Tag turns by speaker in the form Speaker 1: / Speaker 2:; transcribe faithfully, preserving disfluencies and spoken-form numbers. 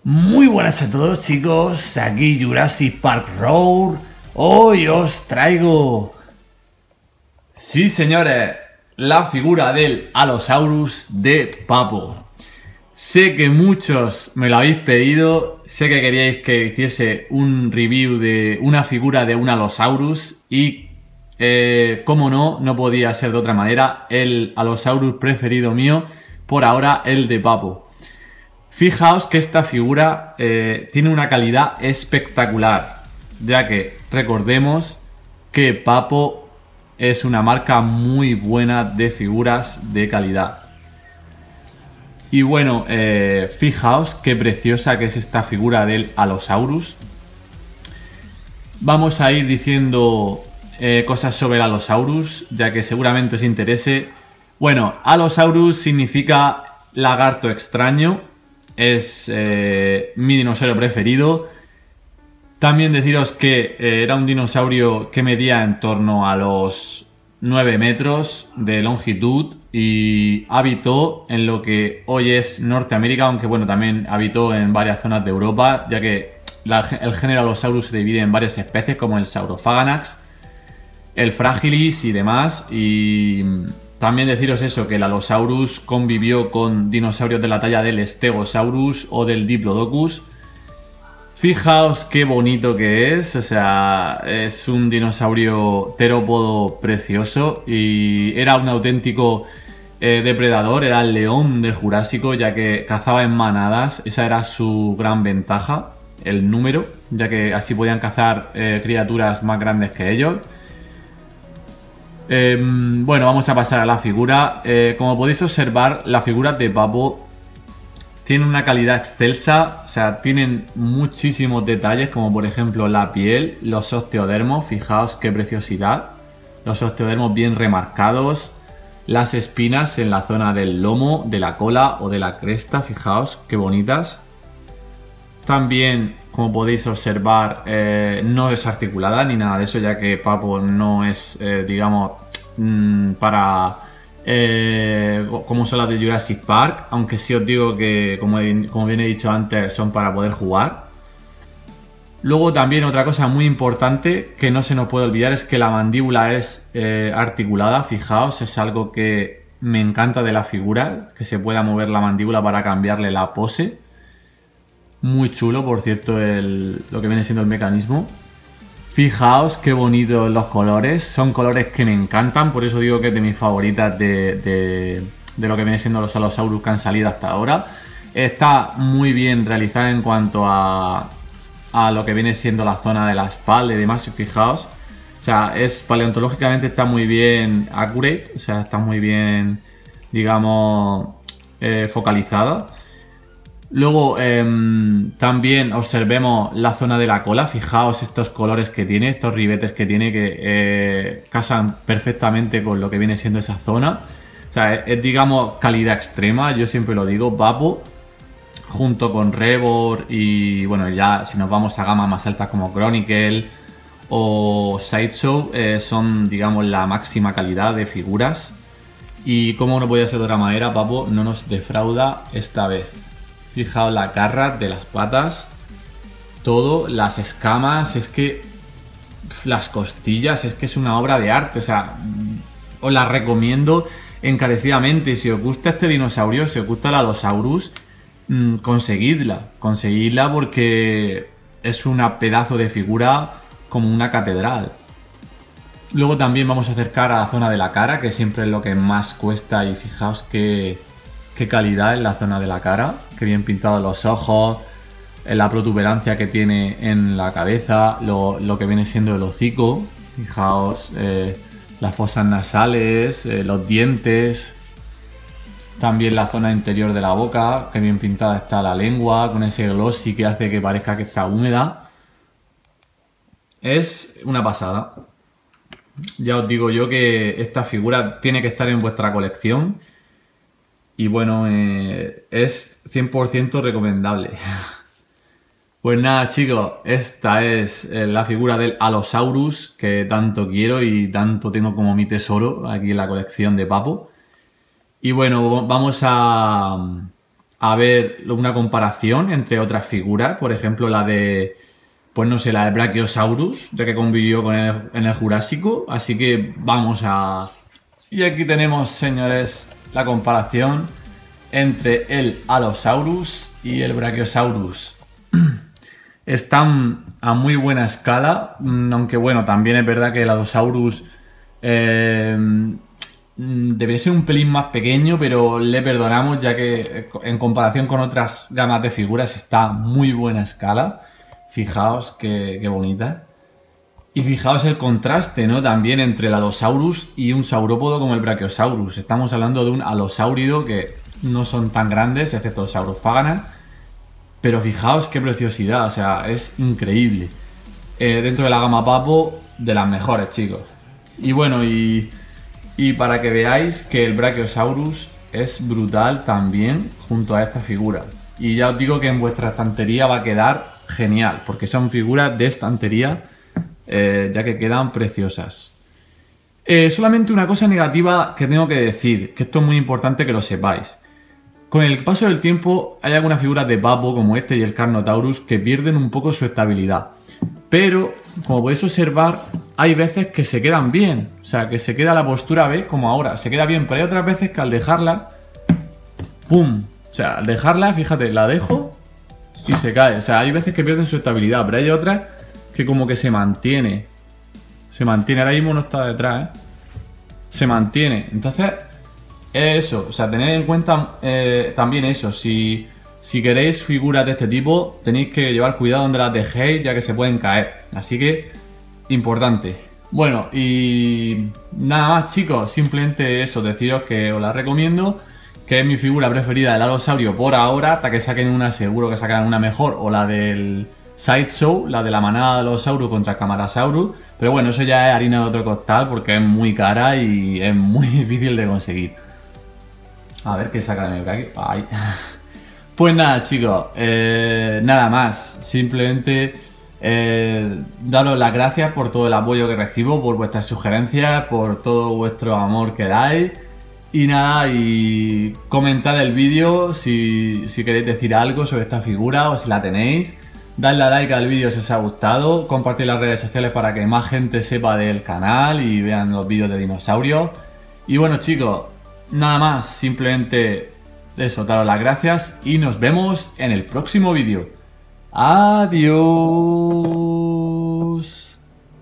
Speaker 1: Muy buenas a todos, chicos, aquí Jurassic Park Road. Hoy os traigo... Sí, señores, la figura del Allosaurus de Papo. Sé que muchos me lo habéis pedido, sé que queríais que hiciese un review de una figura de un Allosaurus y, eh, como no, no podía ser de otra manera, el Allosaurus preferido mío, por ahora el de Papo. Fijaos que esta figura eh, tiene una calidad espectacular, ya que recordemos que Papo es una marca muy buena de figuras de calidad. Y bueno, eh, fijaos qué preciosa que es esta figura del Allosaurus. Vamos a ir diciendo eh, cosas sobre el Allosaurus, ya que seguramente os interese. Bueno, Allosaurus significa lagarto extraño. Es eh, mi dinosaurio preferido. También deciros que eh, era un dinosaurio que medía en torno a los nueve metros de longitud y habitó en lo que hoy es Norteamérica, aunque bueno, también habitó en varias zonas de Europa, ya que la, el género Allosaurus se divide en varias especies como el Saurophaganax, el Fragilis y demás. Y también deciros eso, que el Allosaurus convivió con dinosaurios de la talla del Stegosaurus o del Diplodocus. Fijaos qué bonito que es, o sea, es un dinosaurio terópodo precioso y era un auténtico eh, depredador, era el león del Jurásico, ya que cazaba en manadas. Esa era su gran ventaja, el número, ya que así podían cazar eh, criaturas más grandes que ellos. Eh, bueno, vamos a pasar a la figura. Eh, como podéis observar, la figura de Papo tiene una calidad excelsa, o sea, tienen muchísimos detalles, como por ejemplo la piel, los osteodermos, fijaos qué preciosidad, los osteodermos bien remarcados, las espinas en la zona del lomo, de la cola o de la cresta, fijaos qué bonitas. También, como podéis observar, eh, no es articulada ni nada de eso, ya que Papo no es, eh, digamos, mmm, para... Eh, como son las de Jurassic Park, aunque sí os digo que, como, he, como bien he dicho antes, son para poder jugar. Luego también otra cosa muy importante que no se nos puede olvidar es que la mandíbula es eh, articulada. Fijaos, es algo que me encanta de la figura, que se pueda mover la mandíbula para cambiarle la pose. Muy chulo, por cierto, el, lo que viene siendo el mecanismo. Fijaos qué bonitos los colores, son colores que me encantan, por eso digo que es de mis favoritas de, de, de lo que viene siendo los Allosaurus que han salido hasta ahora. Está muy bien realizada en cuanto a, a lo que viene siendo la zona de la espalda y demás, fijaos. O sea, es paleontológicamente está muy bien accurate, o sea, está muy bien, digamos, eh, focalizada. Luego eh, también observemos la zona de la cola, fijaos estos colores que tiene, estos ribetes que tiene que eh, casan perfectamente con lo que viene siendo esa zona. O sea, es, es digamos calidad extrema, yo siempre lo digo, Papo, junto con Rebor y bueno, ya si nos vamos a gamas más altas como Chronicle o Sideshow, eh, son digamos la máxima calidad de figuras. Y como no podía ser de otra manera, Papo no nos defrauda esta vez. Fijaos la garra de las patas, todo, las escamas, es que las costillas, es que es una obra de arte, o sea, os la recomiendo encarecidamente. Si os gusta este dinosaurio, si os gusta el Allosaurus, mmm, conseguidla, conseguidla porque es una pedazo de figura como una catedral. Luego también vamos a acercar a la zona de la cara, que siempre es lo que más cuesta, y fijaos que... qué calidad en la zona de la cara, qué bien pintados los ojos, la protuberancia que tiene en la cabeza, lo, lo que viene siendo el hocico, fijaos, eh, las fosas nasales, eh, los dientes, también la zona interior de la boca, qué bien pintada está la lengua, con ese glossy que hace que parezca que está húmeda. Es una pasada. Ya os digo yo que esta figura tiene que estar en vuestra colección. Y bueno, eh, es cien por ciento recomendable. Pues nada, chicos, esta es eh, la figura del Allosaurus que tanto quiero y tanto tengo como mi tesoro aquí en la colección de Papo. Y bueno, vamos a, a ver una comparación entre otras figuras, por ejemplo la de, pues no sé, la de Brachiosaurus, ya que convivió con él en el Jurásico, así que vamos a... Y aquí tenemos, señores, la comparación entre el Allosaurus y el Brachiosaurus. Están a muy buena escala, aunque bueno, también es verdad que el Allosaurus eh, debería ser un pelín más pequeño, pero le perdonamos ya que en comparación con otras gamas de figuras está a muy buena escala. Fijaos qué, qué bonita. Y fijaos el contraste, ¿no? También entre el Allosaurus y un saurópodo como el Brachiosaurus. Estamos hablando de un alosáurido que no son tan grandes, excepto el Saurophaganas. Pero fijaos qué preciosidad, o sea, es increíble. Eh, dentro de la gama Papo, de las mejores, chicos. Y bueno, y, y para que veáis que el Brachiosaurus es brutal también junto a esta figura. Y ya os digo que en vuestra estantería va a quedar genial, porque son figuras de estantería, eh, ya que quedan preciosas. Eh, solamente una cosa negativa que tengo que decir, que esto es muy importante que lo sepáis. Con el paso del tiempo hay algunas figuras de Papo como este y el Carnotaurus que pierden un poco su estabilidad. Pero, como podéis observar, hay veces que se quedan bien. O sea, que se queda la postura, ¿veis? Como ahora, se queda bien. Pero hay otras veces que al dejarla, ¡pum! O sea, al dejarla, fíjate, la dejo y se cae. O sea, hay veces que pierden su estabilidad, pero hay otras que como que se mantiene. Se mantiene, ahora mismo no está detrás, ¿eh? Se mantiene. Entonces... eso, o sea, tened en cuenta eh, también eso, si, si queréis figuras de este tipo, tenéis que llevar cuidado donde las dejéis, ya que se pueden caer, así que, importante. Bueno, y nada más, chicos, simplemente eso, deciros que os la recomiendo, que es mi figura preferida del Alosaurio por ahora, hasta que saquen una, seguro que sacarán una mejor, o la del Sideshow, la de la manada de Allosaurus contra Camarasaurus, pero bueno, eso ya es harina de otro costal, porque es muy cara y es muy difícil de conseguir. A ver qué saca de mi aquí. Ay. Pues nada, chicos, eh, nada más. Simplemente eh, daros las gracias por todo el apoyo que recibo, por vuestras sugerencias, por todo vuestro amor que dais. Y nada, y comentad el vídeo si, si queréis decir algo sobre esta figura o si la tenéis. Dadle a like al vídeo si os ha gustado. Compartid las redes sociales para que más gente sepa del canal y vean los vídeos de dinosaurios. Y bueno, chicos, nada más, simplemente eso, daros las gracias y nos vemos en el próximo vídeo. Adiós.